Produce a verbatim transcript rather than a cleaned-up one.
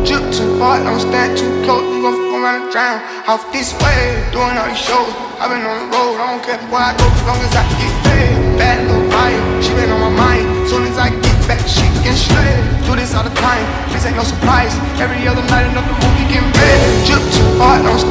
Drip too hard, don't stand too close, you gon' fuck around and drown. Off this way, doing all these shows. I've been on the road, I don't care where I go, as long as I get paid. Bad little fire, she been on my mind. Soon as I get back, she get straight. Do this all the time, this ain't no surprise. Every other night, another movie getting paid. Drip too hard, don't